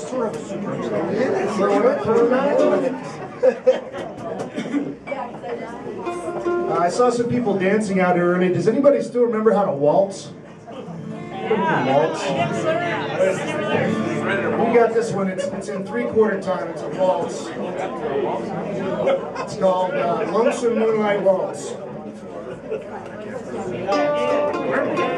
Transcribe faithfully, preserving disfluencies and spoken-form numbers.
sort of a superhero. uh, I saw some people dancing out here early. Does anybody still remember how to waltz? Yeah. Waltz? We got this one. It's, it's in three-quarter time. It's a waltz. It's called uh, Lonesome Moonlight Waltz.